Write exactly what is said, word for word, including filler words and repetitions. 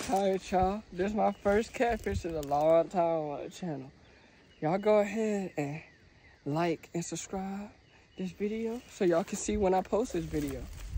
Alright, y'all. This is my first catfish in a long time on the channel. Y'all go ahead and like and subscribe this video so y'all can see when I post this video.